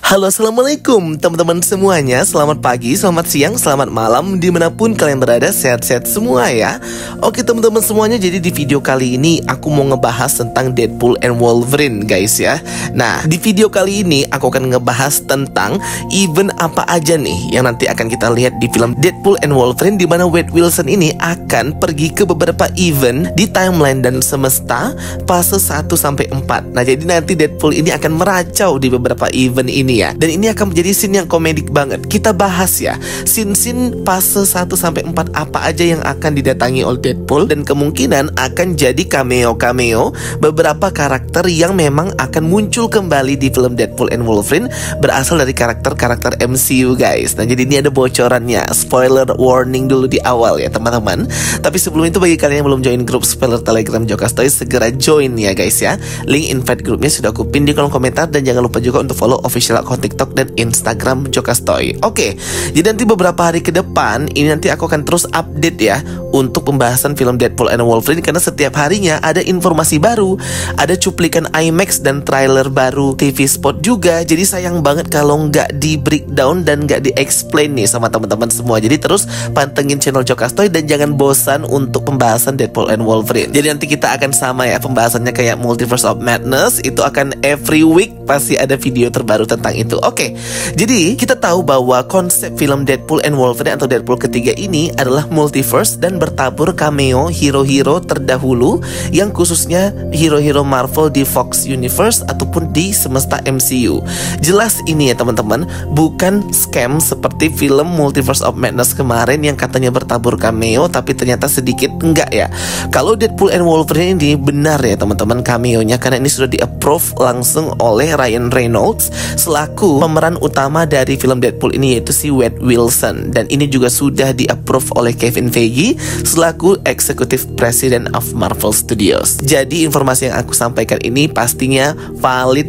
Halo, assalamualaikum teman-teman semuanya. Selamat pagi, selamat siang, selamat malam, dimanapun kalian berada, sehat-sehat semua ya. Oke teman-teman semuanya, jadi di video kali ini aku mau ngebahas tentang Deadpool and Wolverine guys ya. Nah, di video kali ini aku akan ngebahas tentang event apa aja nih yang nanti akan kita lihat di film Deadpool and Wolverine, di mana Wade Wilson ini akan pergi ke beberapa event di timeline dan semesta fase 1-4. Nah, jadi nanti Deadpool ini akan meracau di beberapa event ini ya. Dan ini akan menjadi scene yang komedik banget. Kita bahas ya scene-scene fase 1-4 apa aja yang akan didatangi oleh Deadpool, dan kemungkinan akan jadi cameo-cameo beberapa karakter yang memang akan muncul kembali di film Deadpool and Wolverine, berasal dari karakter-karakter MCU guys. Nah, jadi ini ada bocorannya, spoiler warning dulu di awal ya teman-teman. Tapi sebelum itu, bagi kalian yang belum join grup spoiler Telegram Jokastoy, segera join ya guys ya. Link invite grupnya sudah aku pin di kolom komentar, dan jangan lupa juga untuk follow official akun TikTok dan Instagram Jokastoy. Oke, jadi nanti beberapa hari ke depan ini nanti aku akan terus update ya untuk pembahasan film Deadpool and Wolverine, karena setiap harinya ada informasi baru, ada cuplikan IMAX dan trailer baru TV spot juga. Jadi sayang banget kalau nggak di breakdown dan nggak di explain nih sama teman-teman semua. Jadi terus pantengin channel Jokastoy dan jangan bosan untuk pembahasan Deadpool and Wolverine. Jadi nanti kita akan sama ya pembahasannya kayak Multiverse of Madness, itu akan every week pasti ada video terbaru tentang itu. Oke, jadi kita tahu bahwa konsep film Deadpool and Wolverine atau Deadpool ketiga ini adalah multiverse dan bertabur cameo hero-hero terdahulu, yang khususnya hero-hero Marvel di Fox Universe ataupun di semesta MCU. Jelas ini ya teman-teman, bukan scam seperti film Multiverse of Madness kemarin yang katanya bertabur cameo tapi ternyata sedikit enggak ya. Kalau Deadpool and Wolverine ini benar ya teman-teman cameonya, karena ini sudah di-approve langsung oleh Ryan Reynolds selaku pemeran utama dari film Deadpool ini, yaitu si Wade Wilson. Dan ini juga sudah di-approve oleh Kevin Feige selaku Executive President of Marvel Studios. Jadi informasi yang aku sampaikan ini pastinya valid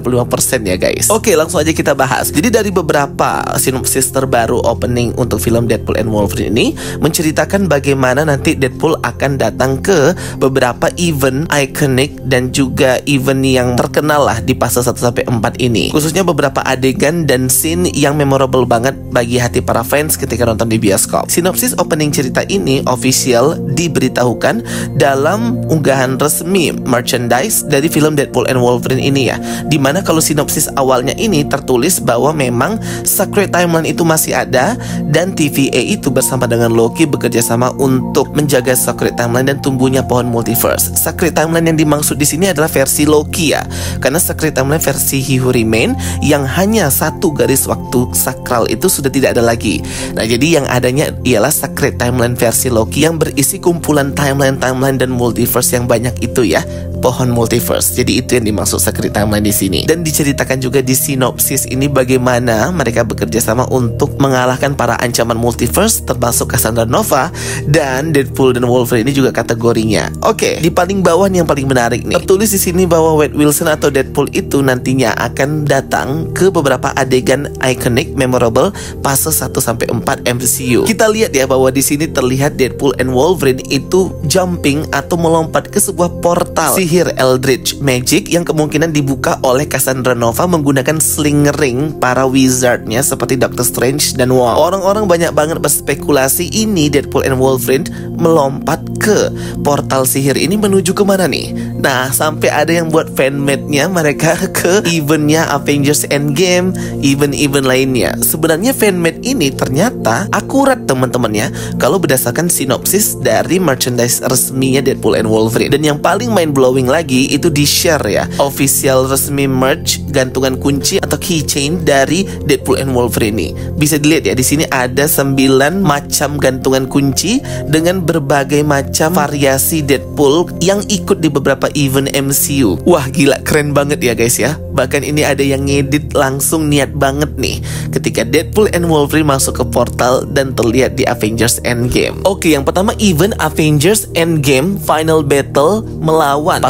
95% ya guys. Oke, langsung aja kita bahas. Jadi dari beberapa sinopsis terbaru opening untuk film Deadpool and Wolverine ini menceritakan bagaimana nanti Deadpool akan datang ke beberapa event iconic dan juga event yang terkenal lah di fase 1-4 ini, khususnya beberapa adegan dan scene yang memorable banget bagi hati para fans ketika nonton di bioskop. Sinopsis opening cerita ini official diberitahukan dalam unggahan resmi merchandise dari film Deadpool and Wolverine ini ya, dimana kalau sinopsis awalnya ini tertulis bahwa memang Sacred Timeline itu masih ada, dan TVA itu bersama dengan Loki bekerja sama untuk menjaga Sacred Timeline dan tumbuhnya pohon multiverse. Sacred Timeline yang dimaksud di sini adalah versi Loki ya, karena Sacred Timeline versi He Who Remain yang hanya satu garis waktu sakral itu sudah tidak ada lagi. Nah, jadi yang adanya ialah Sacred Timeline versi Loki yang berisi kumpulan timeline dan multiverse yang banyak itu ya, pohon multiverse. Jadi itu yang dimaksud Sacred Timeline di sini. Dan diceritakan juga di sinopsis ini bagaimana mereka bekerja sama untuk mengalahkan para ancaman multiverse, termasuk Cassandra Nova dan Deadpool dan Wolverine ini juga kategorinya. Oke, di paling bawah nih yang paling menarik nih, tertulis di sini bahwa Wade Wilson atau Deadpool itu nantinya akan datang ke beberapa adegan iconic memorable fase 1-4 MCU. Kita lihat ya bahwa di sini terlihat Deadpool and Wolverine itu jumping atau melompat ke sebuah portal sihir Eldritch Magic yang kemungkinan dibuka oleh Cassandra Nova menggunakan sling ring para wizardnya seperti Doctor Strange dan Wong. Orang-orang banyak banget berspekulasi ini Deadpool and Wolverine melompat ke portal sihir ini menuju kemana nih? Nah, sampai ada yang buat fanmade-nya mereka ke eventnya Avengers Endgame, event-event lainnya. Sebenarnya fanmade ini ternyata akurat teman-teman ya, kalau berdasarkan sinopsis dari merchandise resminya Deadpool and Wolverine. Dan yang paling mind-blowing lagi itu di-share ya, official resmi merch gantungan kunci atau keychain dari Deadpool and Wolverine ini. Bisa dilihat ya, di sini ada 9 macam gantungan kunci dengan berbagai macam variasi Deadpool yang ikut di beberapa event MCU. Wah, gila, keren banget ya guys ya. Bahkan ini ada yang ngedit langsung niat banget nih ketika Deadpool and Wolverine masuk ke portal dan terlihat di Avengers Endgame. Oke, yang pertama event Avengers Endgame Final Battle melawan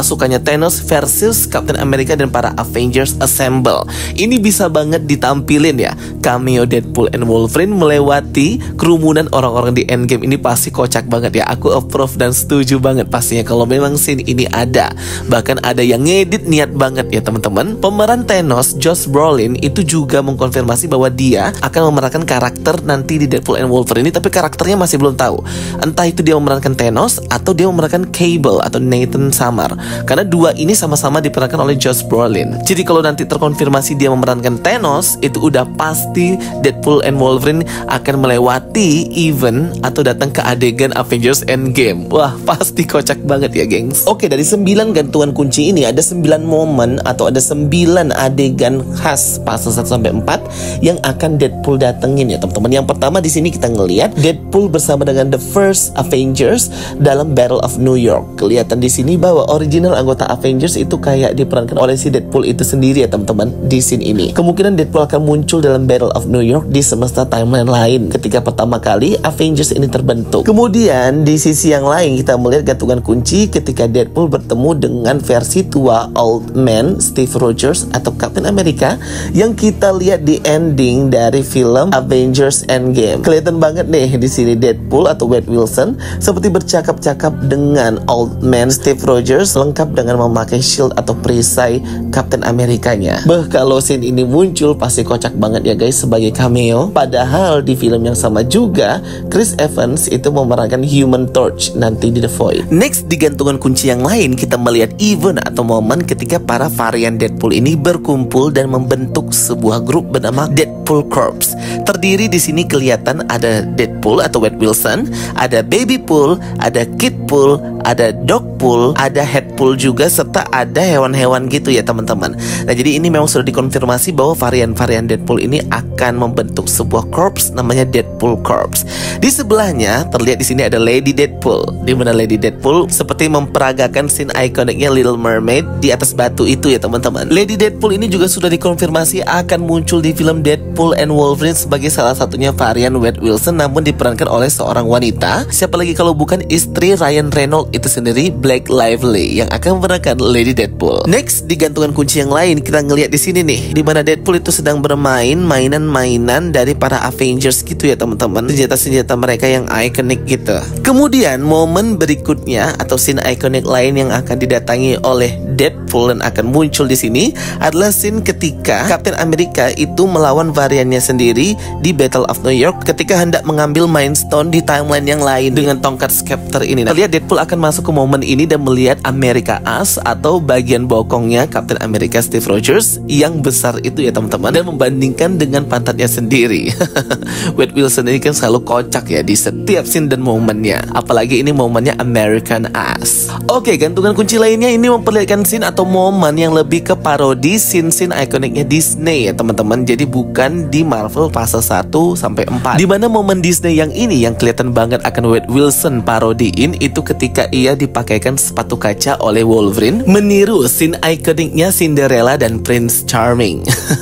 pasukannya Thanos versus Captain America dan para Avengers Assemble. Ini bisa banget ditampilin ya, cameo Deadpool and Wolverine melewati kerumunan orang-orang di Endgame. Ini pasti kocak banget ya. Aku approve dan setuju banget pastinya kalau memang scene ini ada. Bahkan ada yang ngedit niat banget ya teman-teman. Pemeran Thanos, Josh Brolin, itu juga mengkonfirmasi bahwa dia akan memerankan karakter nanti di Deadpool and Wolverine ini, tapi karakternya masih belum tahu. Entah itu dia memerankan Thanos atau dia memerankan Cable atau Nathan Samar, karena dua ini sama-sama diperankan oleh Josh Brolin. Jadi kalau nanti terkonfirmasi dia memerankan Thanos, itu udah pasti Deadpool and Wolverine akan melewati event atau datang ke adegan Avengers Endgame. Wah, pasti kocak banget ya gengs. Oke, dari 9 gantungan kunci ini ada 9 momen atau ada 9 adegan khas fase 1 sampai 4 yang akan Deadpool datengin ya teman-teman. Yang pertama di sini kita ngelihat Deadpool bersama dengan The First Avengers dalam Battle of New York. Kelihatan di sini bahwa original anggota Avengers itu kayak diperankan oleh si Deadpool itu sendiri ya teman-teman di scene ini. Kemungkinan Deadpool akan muncul dalam Battle of New York di semesta timeline lain ketika pertama kali Avengers ini terbentuk. Kemudian di sisi yang lain kita melihat gantungan kunci ketika Deadpool bertemu dengan versi tua Old Man Steve Rogers atau Captain America yang kita lihat di ending dari film Avengers Endgame. Kelihatan banget nih di sini Deadpool atau Wade Wilson seperti bercakap-cakap dengan Old Man Steve Rogers lengkap dengan memakai shield atau perisai Captain Amerikanya. Kalau scene ini muncul pasti kocak banget ya guys sebagai cameo. Padahal di film yang sama juga Chris Evans itu memerankan Human Torch nanti di The Void. Next di gantungan kunci yang lain kita melihat event atau momen ketika para varian Deadpool ini berkumpul dan membentuk sebuah grup bernama Deadpool Corps. Terdiri di sini kelihatan ada Deadpool atau Wade Wilson, ada Babypool, ada Kidpool, ada Dogpool, ada Headpool juga, serta ada hewan-hewan gitu ya teman-teman. Nah jadi ini memang sudah dikonfirmasi bahwa varian-varian Deadpool ini akan membentuk sebuah corps namanya Deadpool Corps. Di sebelahnya terlihat di sini ada Lady Deadpool, di mana Lady Deadpool seperti memperagakan scene ikoniknya Little Mermaid di atas batu itu ya teman-teman. Lady Deadpool ini juga sudah dikonfirmasi akan muncul di film Deadpool and Wolverine sebagai salah satunya varian Wade Wilson, namun diperankan oleh seorang wanita. Siapa lagi kalau bukan istri Ryan Reynolds itu sendiri, Blake Lively, yang akan memerankan Lady Deadpool. Next di gantungan kunci yang lain kita ngelihat di sini nih, di mana Deadpool itu sedang bermain mainan-mainan dari para Avengers gitu ya teman-teman, senjata-senjata mereka yang ikonik gitu. Kemudian momen berikutnya atau scene ikonik lain yang akan didatangi oleh Deadpool dan akan muncul di sini adalah scene ketika Captain America itu melawan variannya sendiri di Battle of New York ketika hendak mengambil Mind Stone di timeline yang lain dengan tongkat scepter ini. Nah, lihat Deadpool akan masuk ke momen ini dan melihat America As atau bagian bokongnya Captain America Steve Rogers yang besar itu ya teman-teman, dan membandingkan dengan pantatnya sendiri. Wade Wilson ini kan selalu kocak ya di setiap scene dan momennya, apalagi ini momennya American Ass. Oke, gantungan kunci lainnya ini memperlihatkan scene atau momen yang lebih ke parodi scene-scene ikoniknya Disney ya teman-teman. Jadi bukan di Marvel fase 1 sampai 4. Di mana momen Disney yang ini yang kelihatan banget akan Wade Wilson parodiin itu ketika ia dipakaikan sepatu kaca oleh Wolverine, meniru scene ikoniknya Cinderella dan Prince Charming.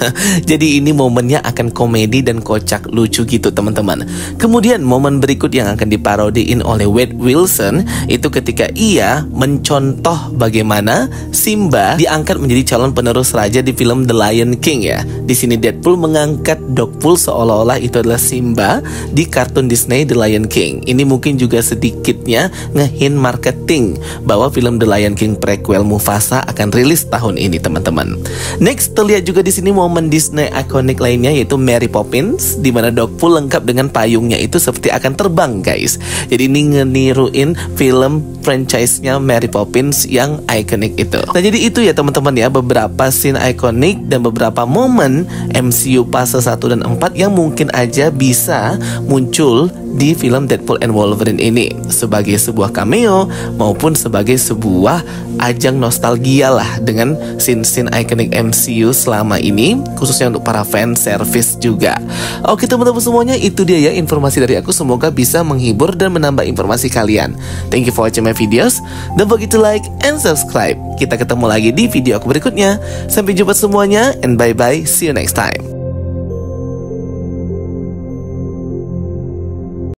Jadi ini momennya akan komedi dan kocak lucu gitu teman-teman. Kemudian momen berikut yang akan diparodiin oleh Wade Wilson itu ketika ia mencontoh bagaimana Simba diangkat menjadi calon penerus raja di film The Lion King ya. Di sini Deadpool mengangkat Dogpool seolah-olah itu adalah Simba di kartun Disney The Lion King. Ini mungkin juga sedikitnya nge-hint marketing bahwa film The Lion King prequel Mufasa akan rilis tahun ini teman-teman. Next terlihat juga di sini momen Disney ikonik lainnya yaitu Mary Poppins, di mana Dogpool lengkap dengan payungnya itu seperti akan terbang guys. Jadi ini ngeniruin film franchise-nya Mary Poppins yang ikonik itu. Nah jadi itu ya teman-teman ya, beberapa scene ikonik dan beberapa momen MCU fase 1 dan 4 yang mungkin aja bisa muncul di film Deadpool and Wolverine ini sebagai sebuah cameo maupun sebagai sebuah ajang nostalgia lah dengan scene-scene ikonik MCU selama ini, khususnya untuk para fan service juga. Oke teman-teman semuanya, itu dia ya informasi dari aku, semoga bisa menghibur dan menambah informasi kalian. Thank you for watching my videos. Don't forget to like and subscribe. Kita ketemu lagi di video aku berikutnya. Sampai jumpa semuanya and bye bye, see you next time.